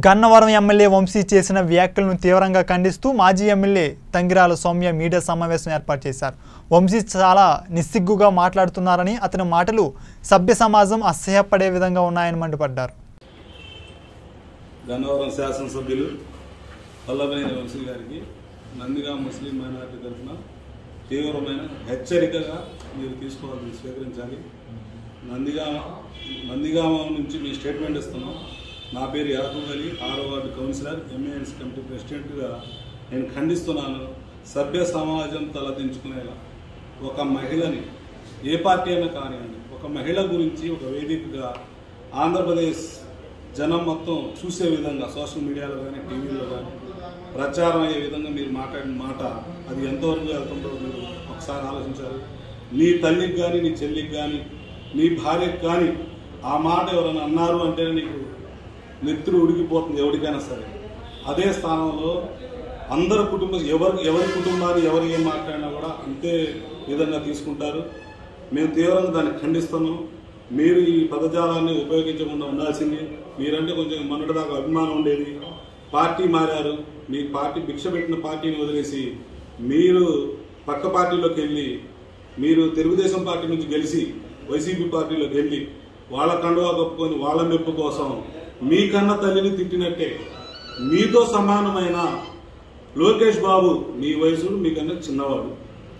Gannavaram MLA Vamsi చేసిన వ్యాఖ్యలను తీవ్రంగా ఖండిస్తూ మాజీ ఎమ్మెల్యే తంగిరాల సౌమ్య మీడియా సమావేశం ఏర్పాటు చేశారు. వంశీ చాలా నిస్సిగ్గుగా మాట్లాడుతున్నారని, అతని మాటలు సభ్య సమాజం అసహ్యపడే విధంగా ఉన్నాయని మండిపడ్డారు. గన్నవరం శాసనసభ్యులు వల్లభనేని వంశీ గారికి నందిగా ముస్లిం మైనారిటీ తరఫున తీవ్రమైన హెచ్చరికగా మీరు తీసుకోవాలని స్వీకరించాలి. నందిగామ నుంచి మీ స్టేట్మెంట్ ఇస్తున్నాం. నా పేరు యాకూబ్ అలీ, 6వ వార్డు కౌన్సిలర్, ఎంఏఎన్స్ కమిటీ ప్రెసిడెంట్గా నేను ఖండిస్తున్నాను. సభ్య సమాజం తలదించుకునేలా ఒక మహిళని, ఏ పార్టీ అయినా కానివ్వండి, ఒక మహిళ గురించి ఒక వేదికగా ఆంధ్రప్రదేశ్ జనం మొత్తం చూసే విధంగా సోషల్ మీడియాలో కానీ టీవీలో కానీ ప్రచారం అయ్యే విధంగా మీరు మాట్లాడిన మాట అది ఎంతవరకు వెళ్తుందో మీరు ఒకసారి ఆలోచించాలి. నీ తల్లికి కానీ, నీ చెల్లికి కానీ, నీ భార్యకి కానీ ఆ మాట ఎవరైనా అన్నారు అంటే నీకు నెత్తురు ఉడికిపోతుంది ఎవరికైనా సరే. అదే స్థానంలో అందరు కుటుంబం ఎవరి కుటుంబాన్ని ఎవరు ఏం మాట్లాడినా కూడా అంతే విధంగా తీసుకుంటారు. మేము తీవ్రంగా దాన్ని ఖండిస్తున్నాం. మీరు ఈ పదజాలాన్ని ఉపయోగించకుండా ఉండాల్సింది. మీరంటే కొంచెం మొన్నటిదాకా అభిమానం ఉండేది, పార్టీ మారారు. మీ పార్టీ భిక్ష పెట్టిన పార్టీని వదిలేసి మీరు పక్క పార్టీలోకి వెళ్ళి, మీరు తెలుగుదేశం పార్టీ నుంచి గెలిచి వైసీపీ పార్టీలోకి వెళ్ళి వాళ్ళ కండువా కప్పుకొని వాళ్ళ మెప్పు కోసం మీ కన్న తల్లిని తిట్టినట్టే మీతో సమానమైన లోకేష్ బాబు, మీ వయసు మీకన్నా చిన్నవాడు,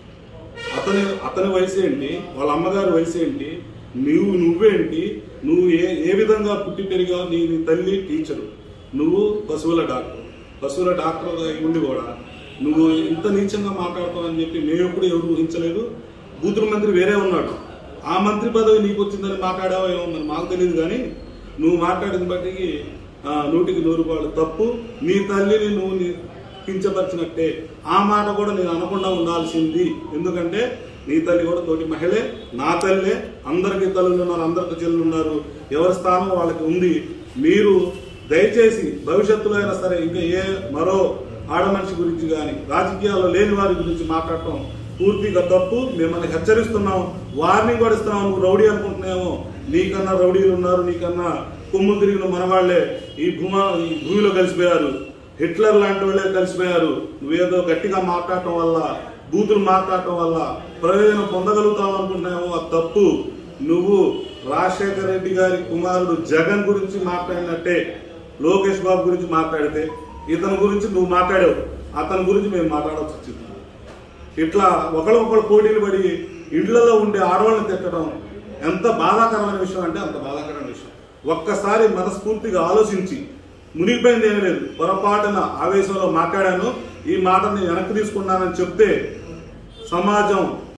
అతని వయసు ఏంటి, వాళ్ళ అమ్మగారి వయసు ఏంటి, నువ్వేంటి, నువ్వు ఏ విధంగా పుట్టి పెరిగా, నీ తల్లి టీచరు, నువ్వు పశువుల డాక్టర్ ఉండి కూడా నువ్వు ఇంత నీచంగా మాట్లాడతావని చెప్పి మేము ఎప్పుడు ఎవరు ఊహించలేదు. బూతుల మంత్రి వేరే ఉన్నాడు, ఆ మంత్రి పదవి నీకు వచ్చిందని మాట్లాడావో ఏమో మాకు తెలియదు. కానీ నువ్వు మాట్లాడిన బట్టి 100కి 100 రూపాయలు తప్పు. నీ తల్లిని నువ్వు కించపరిచినట్టే. ఆ మాట కూడా నేను అనకుండా ఉండాల్సింది. ఎందుకంటే నీ తల్లి కూడా తోటి మహిళే, నా తల్లే. అందరికీ తల్లులు ఉన్నారు, అందరికి చెల్లులు ఉన్నారు. ఎవరి స్థానం వాళ్ళకి ఉంది. మీరు దయచేసి భవిష్యత్తులో అయినా సరే ఇంకా మరో ఆడమనిషి గురించి కానీ రాజకీయాల్లో లేని వారి గురించి మాట్లాడటం పూర్తిగా తప్పు. మిమ్మల్ని హెచ్చరిస్తున్నాం, వార్నింగ్ కూడా ఇస్తున్నాం. నువ్వు రౌడీ అనుకుంటున్నామో, నీకన్నా రౌడీలు ఉన్నారు, నీకన్నా కొమ్ములు తిరిగిన మనవాళ్లే ఈ భూమిలో కలిసిపోయారు, హిట్లర్ లాంటి వాళ్ళే కలిసిపోయారు. నువ్వేదో గట్టిగా మాట్లాడటం వల్ల, బూతులు మాట్లాడటం వల్ల ప్రయోజనం పొందగలుగుతావు అనుకుంటున్నామో, అది తప్పు. నువ్వు రాజశేఖర రెడ్డి గారి కుమారుడు జగన్ గురించి మాట్లాడినట్టే లోకేష్ బాబు గురించి మాట్లాడితే, ఇతని గురించి నువ్వు మాట్లాడావు, అతని గురించి మేము మాట్లాడాల్సి వచ్చింది. ఇట్లా ఒకళ్ళొకళ్ళు పోటీలు పడి ఇండ్లలో ఉండే ఆడవాళ్ళని తిట్టడం ఎంత బాధాకరమైన విషయం అంటే అంత బాధాకరమైన విషయం. ఒక్కసారి మనస్ఫూర్తిగా ఆలోచించి, మునిగిపోయింది ఏమీ లేదు, పొరపాటున ఆవేశంలో మాట్లాడాను, ఈ మాటని వెనక్కి తీసుకున్నానని చెప్తే సమాజం